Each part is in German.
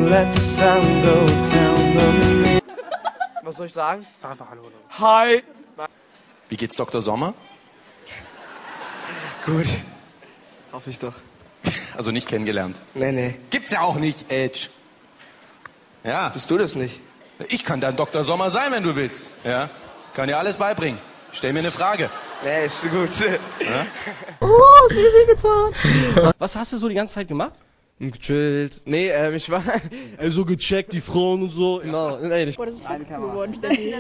let the sun go down the. Was soll ich sagen? Sag einfach Hallo. Hi! Wie geht's Dr. Sommer? Gut. Hoffe ich doch. Also nicht kennengelernt. Nee. Gibt's ja auch nicht, Edge. Ja. Bist du das nicht? Ich kann dein Dr. Sommer sein, wenn du willst. Ja. Kann dir alles beibringen. Stell mir eine Frage. Nee, ist gut. Ja? Oh, sie wehgetan. Was hast du so die ganze Zeit gemacht? Gechillt. Nee, ich war So gecheckt, die Frauen und so. genau. Nee, ich Das ist eine Kamera geworden, Steffi.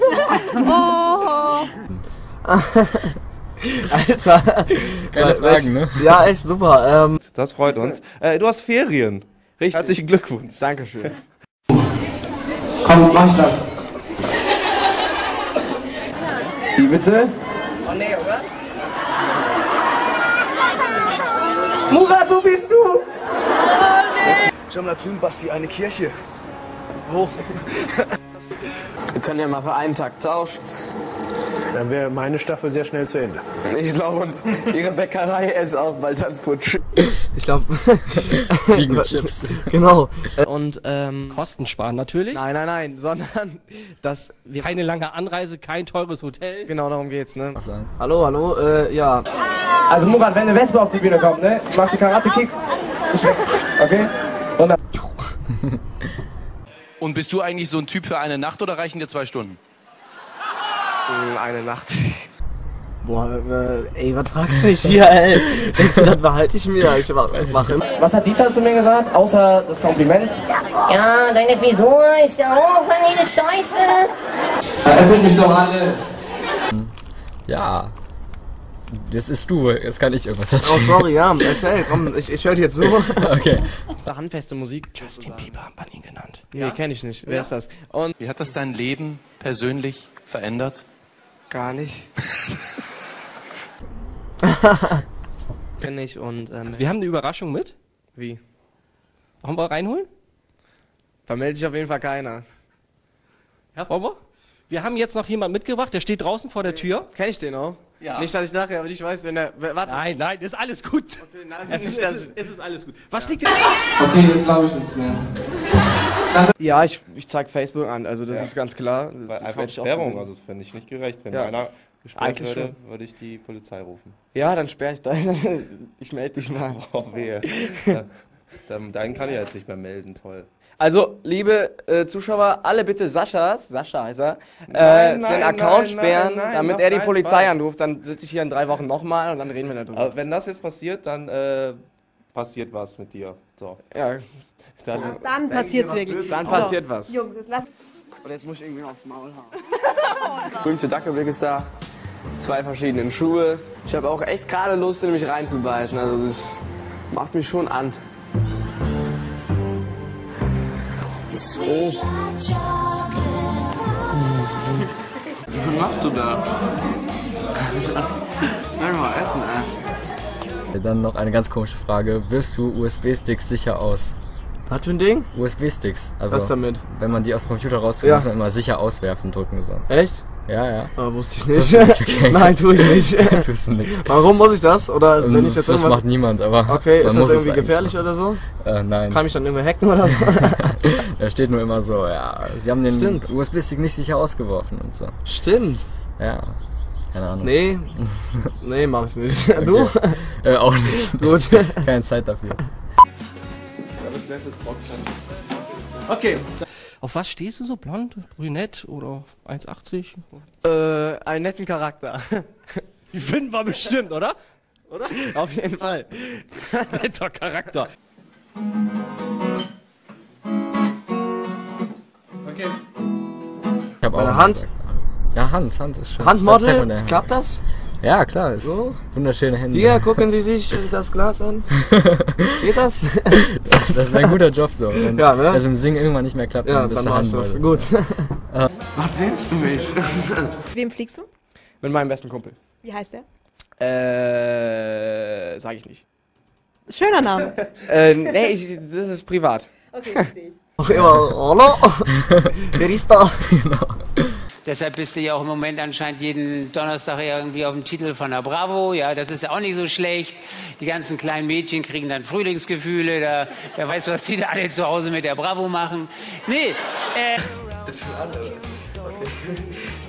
Alter. Keine Fragen, ne? Ja, echt super. Das freut uns. Du hast Ferien. richtig. Herzlichen Glückwunsch. Dankeschön. Komm, mach ich das. Wie bitte? Oh nee, oder? Murat, wo bist du? Schau mal da drüben, Basti, eine Kirche. Wir können ja mal für einen Tag tauschen. Dann wäre meine Staffel sehr schnell zu Ende. Ich glaube, und ihre Bäckerei ist auch bald dann futsch. Ich glaube. Fliegen mit Chips. Genau. Und, Kosten sparen natürlich. nein, sondern, dass wir... Keine lange Anreise, kein teures Hotel. Genau darum geht's, ne? Hallo, ja. Also Murat, wenn eine Wespe auf die Bühne kommt, ne? Du machst die Karate-Kick, ich weg, okay? Und dann... Und bist du eigentlich so ein Typ für eine Nacht oder reichen dir 2 Stunden? Eine Nacht. Boah, ey, was fragst du mich hier, ey? Denkst du, das behalte ich mir? Ich mache. Was hat Dieter zu mir gesagt, außer das Kompliment? Ja, deine Frisur ist ja auch eine Scheiße. Veräppelt mich doch alle. Ja. Das ist du, jetzt kann ich irgendwas Oh, erzählen. sorry, ja, erzähl, komm, ich höre dir jetzt so. Okay. Handfeste Musik. Justin Bieber hat man ihn genannt. Nee, kenn ich nicht. Wer ist das? Und Wie hat das dein Leben persönlich verändert? gar nicht. Kenn ich und, Wir haben eine Überraschung mit. wie? Wollen wir reinholen? Da meldet sich auf jeden Fall keiner. Ja, wollen wir? Wir haben jetzt noch jemanden mitgebracht, der steht draußen vor der Tür. Kenn ich den auch? Ja. Nicht, dass ich nachher nicht weiß, wenn der... Warte. Nein, ist alles gut. Nein, nicht, dass ich... Es ist alles gut. Was liegt denn? Okay, jetzt glaube ich nichts mehr. Ja, ich zeig Facebook an, also das ist ganz klar. Das Weil einfach werd ich auch Sperrung, tun. also das finde ich nicht gerecht. Wenn Ja. einer gesperrt Eigentlich würde, würde ich die Polizei rufen. Ja, dann sperre ich deinen. Ich melde dich mal. Oh, wehe. Deinen kann ich jetzt nicht mehr melden, toll. Also, liebe Zuschauer, alle bitte Sascha heißt er, Nein, den Account nein, sperren, nein, damit auf er die keinen Polizei Fall. anruft. Dann sitze ich hier in 3 Wochen nochmal und dann reden wir darüber. Aber wenn das jetzt passiert, dann passiert was mit dir. So. Ja, Dann passiert's wirklich. dann passiert was. Jungs, jetzt lass... Und jetzt muss ich irgendwie aufs Maul hauen. Berühmte Dackelblick ist da. 2 verschiedenen Schuhe. Ich habe auch echt gerade Lust, in mich reinzubeißen. Also das macht mich schon an. Oh. Was machst du da? Sag mal, essen, ey. Dann noch eine ganz komische Frage. Wirfst du USB-Sticks sicher aus? Was für ein Ding? USB-Sticks. Also, Was damit? wenn man die aus dem Computer raustut, Ja. muss man immer sicher auswerfen drücken. So. Echt? Ja. Oh, wusste ich nicht. Wusste ich, okay. Nein, tue ich nicht. Tust du nichts. Warum muss ich das? Oder wenn ich jetzt Das irgendwas... macht niemand, aber Okay, man ist das muss es irgendwie eigentlich gefährlich oder so? machen. Nein. Kann ich dann irgendwie hacken oder so? Da steht nur immer so, ja, sie haben den Stimmt. USB-Stick nicht sicher ausgeworfen und so. Stimmt. Ja, keine Ahnung. Nee, mach ich nicht. Du? Auch nicht. Gut. Keine Zeit dafür. Okay. Auf was stehst du so? Blond, brünett oder 1,80? Einen netten Charakter. Die finden wir bestimmt, oder? Oder? Auf jeden Fall. Netter Charakter. Okay. Ich hab auch Meine mal Hand? gesagt. Ja, Hand ist schön. Zeig mal Handmodel? deine Hand. Klappt das? Ja, klar, ist So? wunderschöne Hände. Hier, gucken Sie sich das Glas an. Geht das? Das wäre ein guter Job so. Wenn Ja, ne? also im Singen irgendwann nicht mehr klappt, Ja, dann bist dann du mach ich das. Handmodel. Gut. Was filmst du mich? Wem fliegst du? Mit meinem besten Kumpel. Wie heißt der? Sag ich nicht. Schöner Name. Nee, das ist privat. Okay, verstehe ich. Ach, immer, hallo? Wer ist da? Deshalb bist du ja auch im Moment anscheinend jeden Donnerstag irgendwie auf dem Titel von der Bravo. Ja, das ist ja auch nicht so schlecht. Die ganzen kleinen Mädchen kriegen dann Frühlingsgefühle. Wer weiß, was die da alle zu Hause mit der Bravo machen. Nee, Das ist schon anders. Okay.